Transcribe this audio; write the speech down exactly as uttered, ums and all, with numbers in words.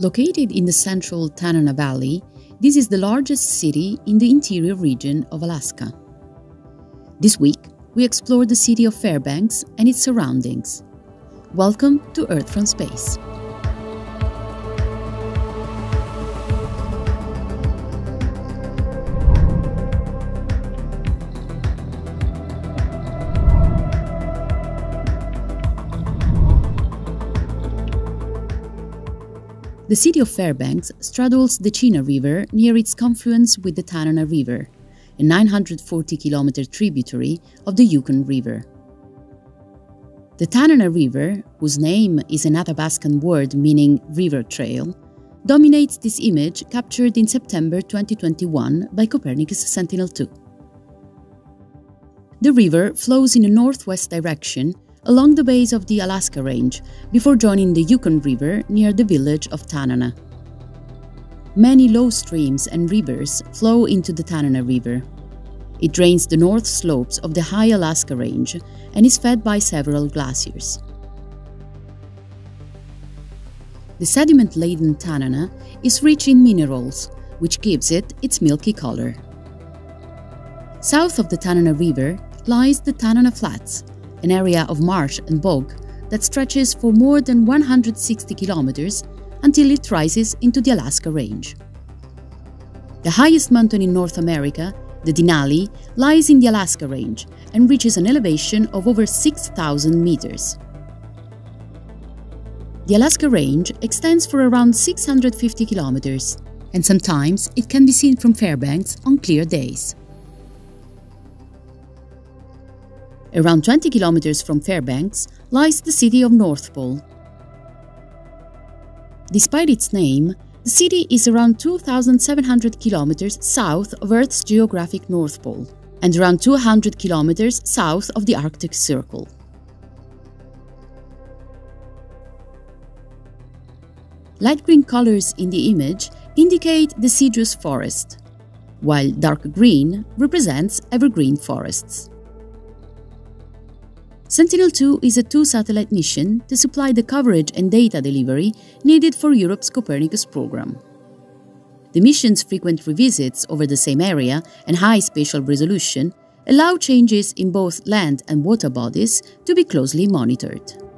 Located in the central Tanana Valley, this is the largest city in the interior region of Alaska. This week, we explore the city of Fairbanks and its surroundings. Welcome to Earth from Space. The city of Fairbanks straddles the Chena River near its confluence with the Tanana River, a nine hundred forty kilometer tributary of the Yukon River. The Tanana River, whose name is an Athabascan word meaning river trail, dominates this image captured in September twenty twenty-one by Copernicus Sentinel two. The river flows in a northwest direction along the base of the Alaska Range before joining the Yukon River near the village of Tanana. Many low streams and rivers flow into the Tanana River. It drains the north slopes of the high Alaska Range and is fed by several glaciers. The sediment-laden Tanana is rich in minerals, which gives it its milky color. South of the Tanana River lies the Tanana Flats, an area of marsh and bog that stretches for more than one hundred sixty kilometers until it rises into the Alaska Range. The highest mountain in North America, the Denali, lies in the Alaska Range and reaches an elevation of over six thousand meters. The Alaska Range extends for around six hundred fifty kilometers, and sometimes it can be seen from Fairbanks on clear days. Around twenty kilometers from Fairbanks lies the city of North Pole. Despite its name, the city is around two thousand seven hundred kilometers south of Earth's geographic North Pole and around two hundred kilometers south of the Arctic Circle. Light green colors in the image indicate deciduous forest, while dark green represents evergreen forests. Sentinel two is a two-satellite mission to supply the coverage and data delivery needed for Europe's Copernicus program. The mission's frequent revisits over the same area and high spatial resolution allow changes in both land and water bodies to be closely monitored.